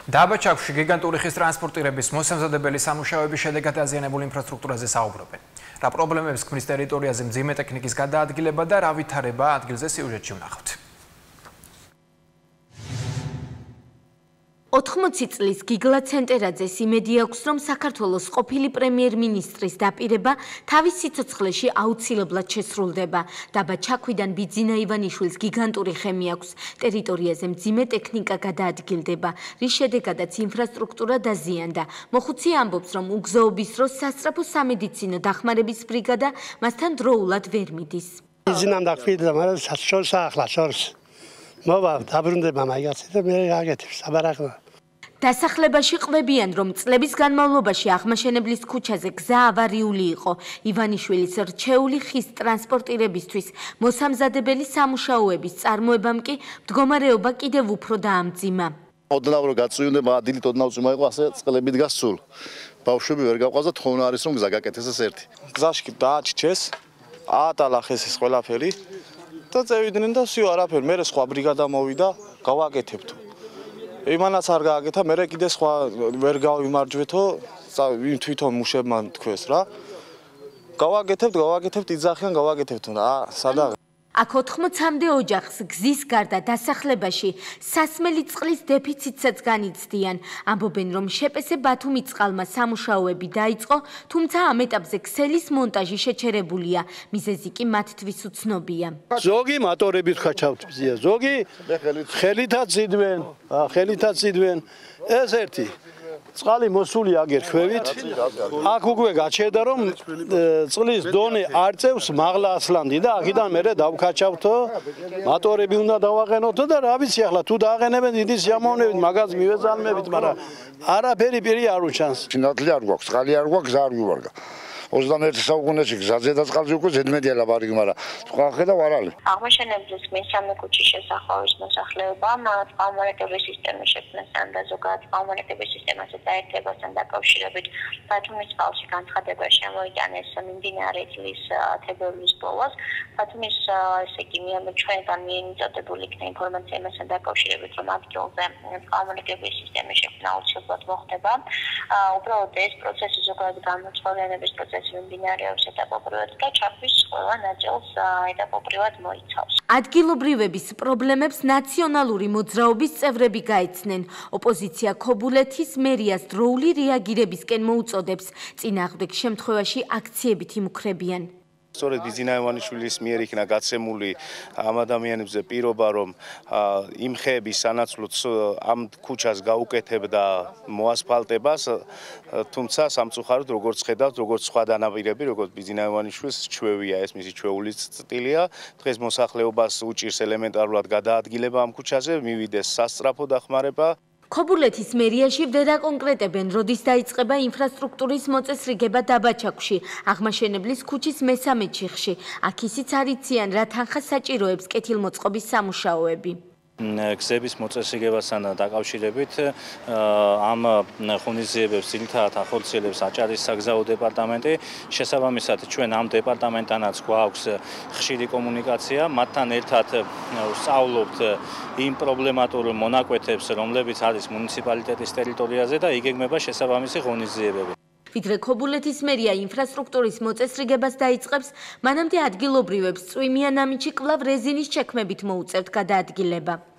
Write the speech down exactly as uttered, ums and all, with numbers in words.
დაბაჩაკში გიგანტური ხის ტრანსპორტირების მოსამზადებელი სამუშაოების შედეგად დაზიანებულ ინფრასტრუქტურაზე საუბრობენ. რა პრობლემებს ქმნის ტერიტორიაზე მძიმე ტექნიკის გადაადგილება და რა ვითარება ადგილზე სიუჟეტში ვნახავთ. ოთხმოცი წლის გიგლა ცენტერაძეს იმედი აქვს, რომ საქართველოს ყოფილი პრემიერ-მინისტრის დაპირება თავის სიცოცხლეში აუცილებლად შესრულდება. დაბა ჩაქვიდან ბიძინა ივანიშვილს გიგანტური ხემი აქვს. ტერიტორიაზე მძიმე ტექნიკა გადაადგილდება, რის შედეგადაც ინფრასტრუქტურა დაზიანდა. მოხუცი ამბობს, რომ უგზოობის დროს სასწრაფო სამედიცინო დახმარების ბრიგადა მასთან დროულად ვერ მიდის. ბიძინამ დაქვიდა, მაგრამ შორს ახლა შორს. მოვა დაბრუნდება მაგაცი და მე გაგეთებს საბარაღლა. დასახლებაში ყვებიან, რომ წლების განმავლობაში აღმაშენებლის ქუჩაზე გზა ავარიული იყო. ივანიშვილის რჩეული ხის ტრანსპორტირებისთვის მოსამზადებელი სამუშაოების წარმოებამ კი მდგომარეობა კიდევ უფრო დაამძიმა. ოდნავ რომ გაწვიუნდება ადილით ოდნავ წვიმა იყო ასე წყლებით გასულ. ბავშვები ვერ გავყავს და თხოვნა არის რომ გზა გაკეთდეს ერთი. გზაში დააჩჩეს, აატალახეს ეს ყველაფერი და წევიდნენ და всё არაფერი. მე სხვა ბრიგადა მოვიდა, გავაკეთებთო. იმანაც არ გააკეთა, მე კიდე სხვა ვერ გავიმარჯვეთო, იმ თვითონ მუშებმა თქვეს რა. გავაკეთებთ, გავაკეთებთ, იძახიან, გავაკეთებთ. აა, სადა აქ ოთხმოცამდე ოჯახს გზის გარდა დასახლებაში სასმელი წყლის დეფიციტსაც განიცდიან. ამბობენ, რომ შეპესე ბათუმი-წყალმა სამუშაოები დაიწყო, თუმცა ამ ეტაპზე ქსელის მონტაჟი შეჩერებულია. მიზეზი კი მათთვის უცნობია. ზოგი მატორებით ხაჩავთბზია, ზოგი ხელითაც იდვენ, ხელითაც იდვენ. ეს ერთი წყალი მოსული აგერ ხვევით. აქ უკვე გაჩერდა რომ წყლის დონე არ წევს მაღლა ასლამდე და აქედან მერე დავკაჩავთო, მატორები უნდა დავაყენოთო და რა ვიცი ახლა თუ დააყენებენ დიდი სიამოვნებით მაგას მივეძალმებით, მაგრამ არაფერი პირი არ უჩანს. ნათლი არ გვაქვს, წყალი არ გვაქვს, გზა არ გვივარდა. ოცდამეერთე საუკუნეში გზაზე და წყალზე უკვე ზედმეტია ლაპარაკი, მაგრამ სხვა ხედავ არ არის. აღმაშენებლის მესამე ქუჩის შესახვევის მოსახლეობამ წყალმომარაგების სისტემის შექმნასთან და ზოგადად წყალმომარაგების სისტემაზე დაერთებასთან დაკავშირებით ბათუმის წყალში განცხადება შემოიტანეს მიმდინარე წლის თებერვლის ბოლოს. ბათუმის ესე იგი ჩვენგან მიენწოდებული იქნა ინფორმაცია იმასთან დაკავშირებით, რომ ადგილზე წყალმომარაგების სისტემის შექმნა აუცილებლად მოხდება. უბრალოდ ეს პროცესი ზოგადად გამოცხადების პროცესი მიმდინარეობს ეტაპობრივად და ჩაქვის ყველა ნაწილს ეტაპობრივად მოიცავს. ადგილობრივების პრობლემებს ნაციონალური მოძრაობის წევრები გაეცნენ. ოპოზიცია ქობულეთის მერიას დროული რეაგირებისკენ მოუწოდებს. წინააღმდეგ შემთხვევაში აქციებით იმუქრებიან. სწორედ ბიძინა ივანიშვილის მიერ იქნა გაცემული ამ ადამიანებზე პირობა, რომ იმ ხეების სანაცვლოდ ამ ქუჩას გაუკეთებდა მოასფალტებას, თუმცა სამწუხაროდ როგორც ხედავთ, როგორც სხვა დანაპირები, როგორც ბიძინა ივანიშვილის ჩვევია, ეს მისი ჩვეული წტილია. დღეს მოსახლეობას უჭირს ელემენტარულად გადაადგილება ამ ქუჩაზე, მივიდეს სასწრაფო დახმარება. ქობულეთის მერიაში ვერ აკონკრეტებენ, როდის დაიწყება ინფრასტრუქტურის მოწესრიგება დაბაჩაკში, აღმაშენებლის ქუჩის მესამე ჩიხში. აქ ისიც არ იციან, რა თანხას საჭიროებს კეთილმოწყობის სამუშაოები. გზების მოწესრიგებასთან დაკავშირებით ამ ღონისძიებებს ძირითადად ახორციელებს აჭარის საგზაო დეპარტამენტი. შესაბამისად, ჩვენ ამ დეპარტამენტთანაც გვაქვს ხშირი კომუნიკაცია, მათთან ერთად ვსწავლობთ იმ პრობლემატურ მონაკვეთებს, რომლებიც არის მუნიციპალიტეტის ტერიტორიაზე და იგეგმება შესაბამისი ღონისძიებები. ვიდრე ქობულეთის მერია ინფრასტრუქტურის მოწესრიგებას დაიწყებს, მანამდე ადგილობრივებს წვიმიან ამინჩი კვლავ რეზინის ჩექმებით მოუწევთ გადაადგილება.